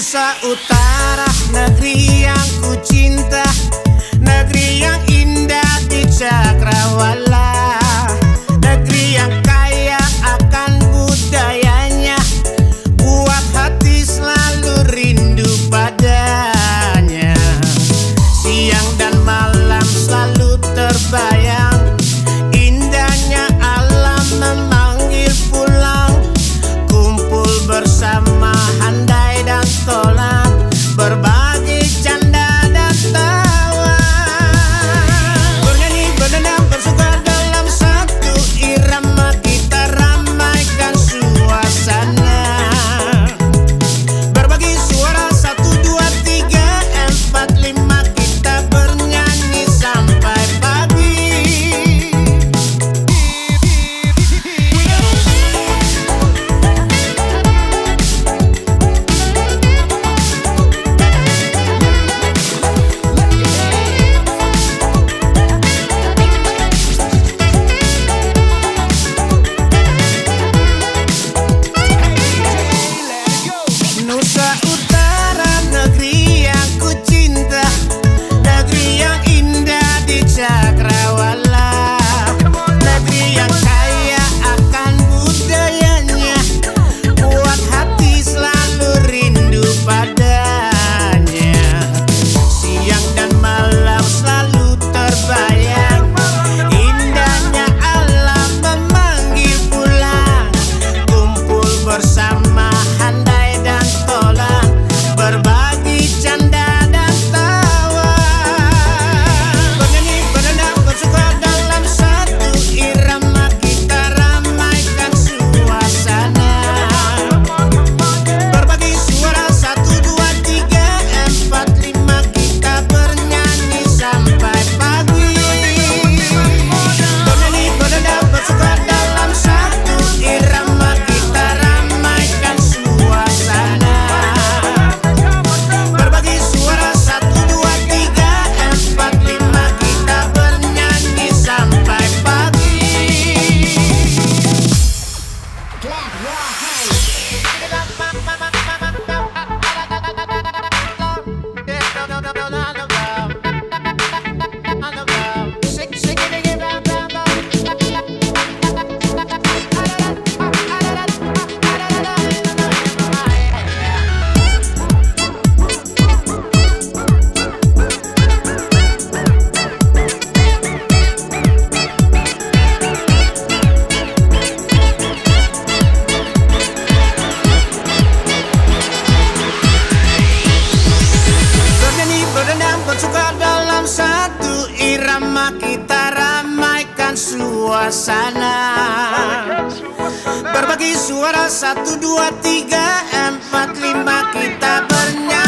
Nusa Utara, negeri yang ku cinta, negeri yang indah di cakrawala, negeri yang kaya akan budayanya, buat hati selalu rindu padanya. Siang dan malam selalu terbayang, indahnya alam memanggil pulang, kumpul bersama handai dan tolak, berbagi canda dan tawa, bernyanyi berdendang bersuka dalam satu irama, kita ramaikan suasana, berbagi suara 1, 2, 3, 4, 5, kita bernyanyi sampai pagi. Nusa Utara, negeri yang ku cinta, negeri yang indah di cakrawala, negeri yang kaya akan budayanya, buat hati selalu rindu padanya. Siang dan malam selalu terbayang, indahnya alam memanggil pulang, kumpul bersama handai dan tolak, berbagi canda dan tawa, bernyanyi berdendang bersuka dalam satu irama, kita ramaikan suasana, berbagi suara 1, 2, 3, 4, 5, kita bernyanyi sampai pagi. Bernyanyi berdendang bersuka dalam satu irama, kita ramaikan suasana, berbagi suara 1, 2, 3, 4, 5, kita bernyanyi sampai pagi. Bernyanyi berdendang bersuka dalam satu irama, kita ramaikan suasana, berbagi suara 1, 2, 3, 4, 5, kita bernyanyi